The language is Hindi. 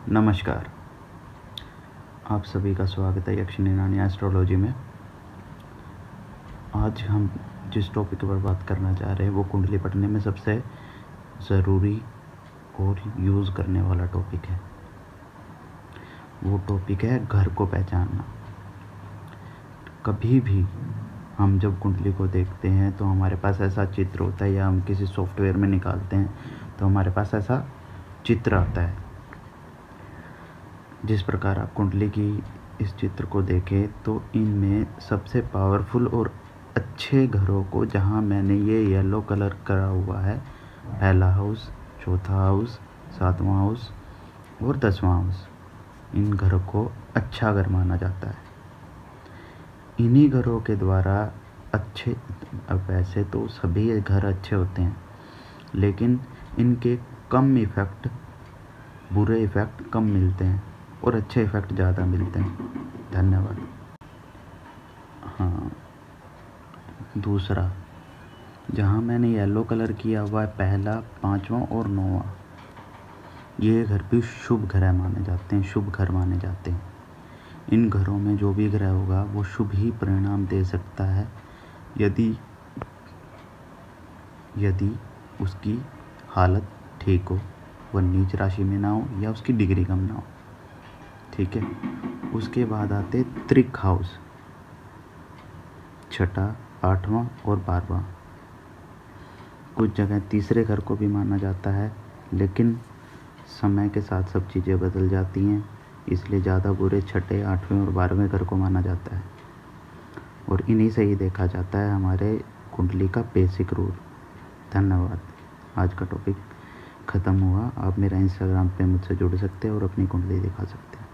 नमस्कार, आप सभी का स्वागत है यक्षिणी रानी एस्ट्रोलॉजी में। आज हम जिस टॉपिक पर बात करना चाह रहे हैं वो कुंडली पढ़ने में सबसे ज़रूरी और यूज़ करने वाला टॉपिक है। वो टॉपिक है घर को पहचानना। कभी भी हम जब कुंडली को देखते हैं तो हमारे पास ऐसा चित्र होता है, या हम किसी सॉफ्टवेयर में निकालते हैं तो हमारे पास ऐसा चित्र आता है। जिस प्रकार आप कुंडली की इस चित्र को देखें तो इनमें सबसे पावरफुल और अच्छे घरों को, जहां मैंने ये येलो कलर करा हुआ है, पहला हाउस, चौथा हाउस, सातवां हाउस और 10वां हाउस, इन घरों को अच्छा घर माना जाता है। इन्हीं घरों के द्वारा अच्छे, अब वैसे तो सभी घर अच्छे होते हैं, लेकिन इनके कम इफ़ेक्ट, बुरे इफ़ेक्ट कम मिलते हैं और अच्छे इफ़ेक्ट ज़्यादा मिलते हैं। धन्यवाद। हाँ, दूसरा, जहाँ मैंने येलो कलर किया हुआ है, पहला, 5वां और 9वां, ये घर भी शुभ घर माने जाते हैं, शुभ घर माने जाते हैं। इन घरों में जो भी ग्रह होगा वो शुभ ही परिणाम दे सकता है, यदि उसकी हालत ठीक हो, वह नीच राशि में ना हो या उसकी डिग्री कम ना हो। ठीक है। उसके बाद आते त्रिक हाउस, छठा, 8वां और 12वां। कुछ जगह तीसरे घर को भी माना जाता है, लेकिन समय के साथ सब चीज़ें बदल जाती हैं, इसलिए ज़्यादा बुरे छठे, 8वें और 12वें घर को माना जाता है, और इन्हीं से ही देखा जाता है हमारे कुंडली का बेसिक रूल। धन्यवाद। आज का टॉपिक ख़त्म हुआ। आप मेरा इंस्टाग्राम पे मुझसे जुड़ सकते हैं और अपनी कुंडली दिखा सकते हैं।